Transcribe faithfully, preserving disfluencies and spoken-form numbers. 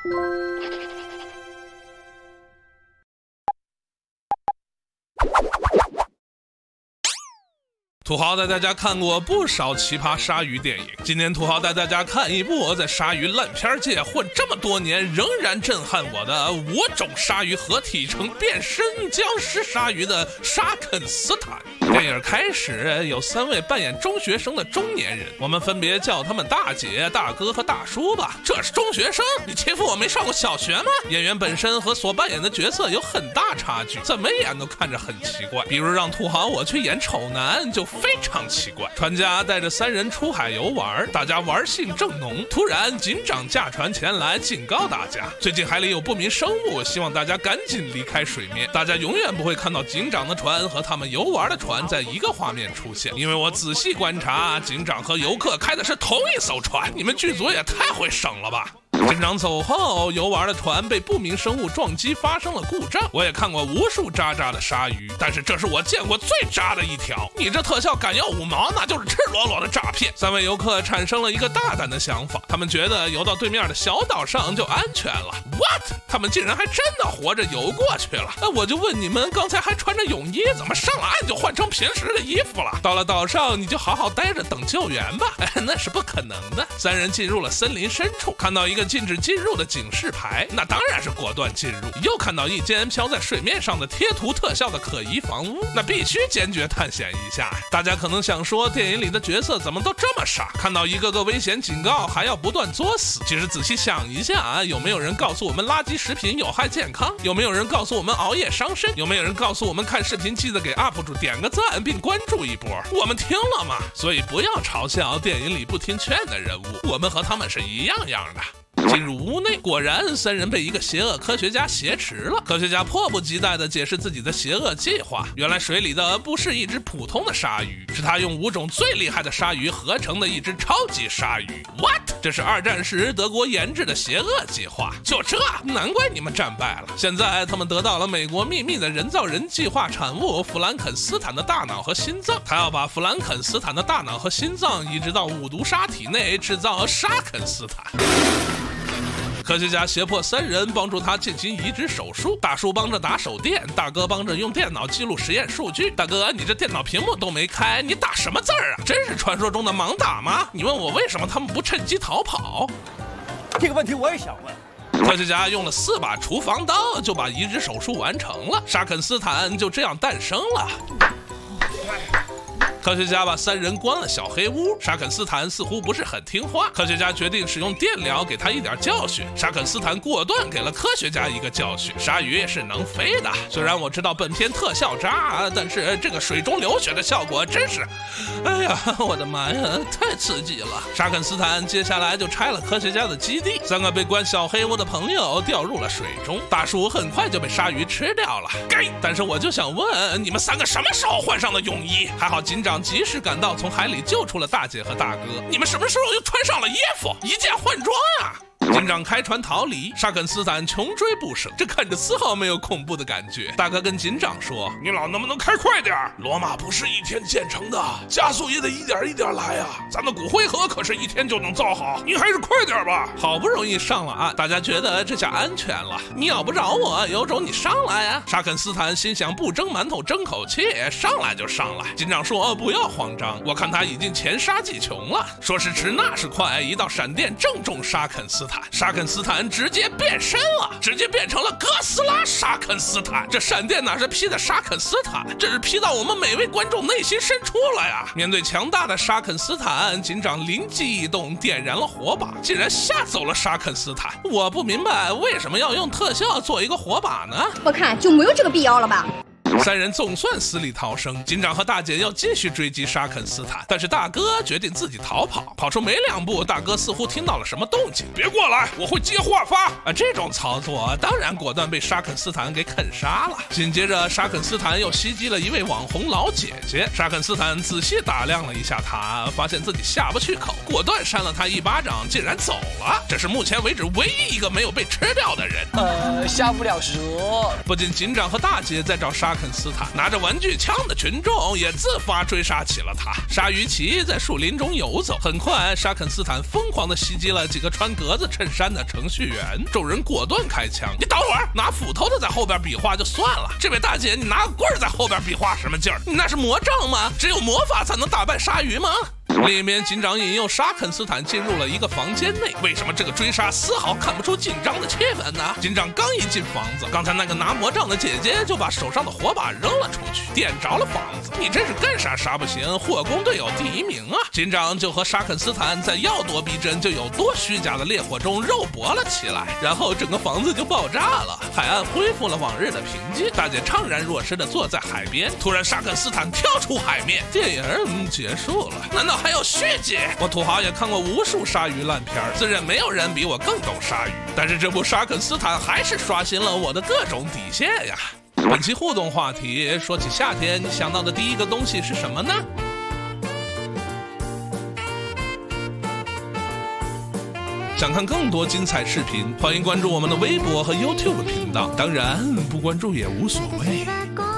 土豪带大家看过不少奇葩鲨鱼电影，今天土豪带大家看一部在鲨鱼烂片界混这么多年仍然震撼我的五种鲨鱼合体成变身僵尸鲨鱼的沙肯斯坦。电影开始有三位扮演中学生的中年人，我们分别叫他们大姐、大哥和大叔吧。这是中学生？你欺负我没上过小学吗？演员本身和所扮演的角色有很大差距，怎么演都看着很奇怪。比如让土豪我去演丑男就非常奇怪。船家带着三人出海游玩，大家玩性正浓，突然警长驾船前来警告大家，最近海里有不明生物，希望大家赶紧离开水面。大家永远不会看到警长的船和他们游玩的船在一个画面出现，因为我仔细观察，警长和游客开的是同一艘船。你们剧组也太会省了吧。警长走后，游玩的船被不明生物撞击，发生了故障。我也看过无数渣渣的鲨鱼，但是这是我见过最渣的一条。你这特效敢要五毛，那就是赤裸裸的诈骗。三位游客产生了一个大胆的想法，他们觉得游到对面的小岛上就安全了。What？ 他们竟然还真的活着游过去了。那我就问你们，刚才还穿着泳衣，怎么上了岸就换成平时的衣服了？到了岛上，你就好好待着等救援吧。哎，那是不可能的。三人进入了森林深处，看到一个禁止进入的警示牌，那当然是果断进入。又看到一间飘在水面上的贴图特效的可疑房屋，那必须坚决探险一下。大家可能想说，电影里的角色怎么都这么傻？看到一个个危险警告还要不断作死。其实仔细想一下啊，有没有人告诉我们垃圾食品有害健康？有没有人告诉我们熬夜伤身？有没有人告诉我们看视频记得给 U P 主点个赞并关注一波？我们听了吗？所以不要嘲笑电影里不听劝的人物，我们和他们是一样样的。进入屋内，果然三人被一个邪恶科学家挟持了。科学家迫不及待地解释自己的邪恶计划。原来水里的不是一只普通的鲨鱼，是他用五种最厉害的鲨鱼合成的一只超级鲨鱼。What？ 这是二战时德国研制的邪恶计划。就这，难怪你们战败了。现在他们得到了美国秘密的人造人计划产物弗兰肯斯坦的大脑和心脏，他要把弗兰肯斯坦的大脑和心脏移植到五毒鲨体内，制造沙肯斯坦。科学家胁迫三人帮助他进行移植手术，大叔帮着打手电，大哥帮着用电脑记录实验数据。大哥，你这电脑屏幕都没开，你打什么字儿啊？真是传说中的盲打吗？你问我为什么他们不趁机逃跑？ 这个问题我也想问。 科学家用了四把厨房刀就把移植手术完成了，沙肯斯坦就这样诞生了。科学家把三人关了小黑屋，沙肯斯坦似乎不是很听话。科学家决定使用电疗给他一点教训，沙肯斯坦果断给了科学家一个教训。鲨鱼是能飞的，虽然我知道本片特效渣，但是这个水中流血的效果真是……哎呀，我的妈呀，太刺激了！沙肯斯坦接下来就拆了科学家的基地，三个被关小黑屋的朋友掉入了水中，大叔很快就被鲨鱼吃掉了。该，但是我就想问，你们三个什么时候换上了泳衣？还好警长及时赶到，从海里救出了大姐和大哥。你们什么时候又穿上了衣服？一键换装啊！警长开船逃离，沙肯斯坦穷追不舍，这看着丝毫没有恐怖的感觉。大哥跟警长说：“你老能不能开快点？罗马不是一天建成的，加速也得一点一点来啊！咱的骨灰盒可是一天就能造好，你还是快点吧。”好不容易上了岸，大家觉得这下安全了。你咬不着我，有种你上来呀！沙肯斯坦心想，不蒸馒头争口气，上来就上来。警长说：“不要慌张，我看他已经前沙技穷了。”说时迟，那时快，一道闪电正中沙肯斯坦。沙肯斯坦直接变身了，直接变成了哥斯拉沙肯斯坦。这闪电哪是劈的沙肯斯坦，这是劈到我们每位观众内心深处了呀！面对强大的沙肯斯坦，警长灵机一动，点燃了火把，竟然吓走了沙肯斯坦。我不明白为什么要用特效做一个火把呢？ 我看就没有这个必要了吧。 三人总算死里逃生，警长和大姐要继续追击沙肯斯坦，但是大哥决定自己逃跑。跑出没两步，大哥似乎听到了什么动静，别过来，我会接话发。啊，这种操作当然果断被沙肯斯坦给啃杀了。紧接着，沙肯斯坦又袭击了一位网红老姐姐。沙肯斯坦仔细打量了一下她，发现自己下不去口，果断扇了她一巴掌，竟然走了。这是目前为止唯一一个没有被吃掉的人。 呃，下不了舌。 不仅警长和大姐在找沙肯肯斯坦，拿着玩具枪的群众也自发追杀起了他。鲨鱼旗在树林中游走，很快沙肯斯坦疯狂地袭击了几个穿格子衬衫的程序员，众人果断开枪。你等会儿，拿斧头的在后边比划就算了，这位大姐，你拿个棍儿在后边比划什么劲儿？你那是魔杖吗？只有魔法才能打败鲨鱼吗？另一边，警长引诱沙肯斯坦进入了一个房间内。为什么这个追杀丝毫看不出紧张的气氛呢？警长刚一进房子，刚才那个拿魔杖的姐姐就把手上的火把扔了出去，点着了房子。你真是干啥啥不行，火攻队友第一名啊！警长就和沙肯斯坦在要多逼真就有多虚假的烈火中肉搏了起来，然后整个房子就爆炸了，海岸恢复了往日的平静。大姐怅然若失地坐在海边，突然沙肯斯坦跳出海面，电影嗯结束了。难道还有续集？我土豪也看过无数鲨鱼烂片，自认没有人比我更懂鲨鱼，但是这部沙肯斯坦还是刷新了我的各种底线呀。本期互动话题，说起夏天，你想到的第一个东西是什么呢？想看更多精彩视频，欢迎关注我们的微博和 YouTube 频道，当然不关注也无所谓。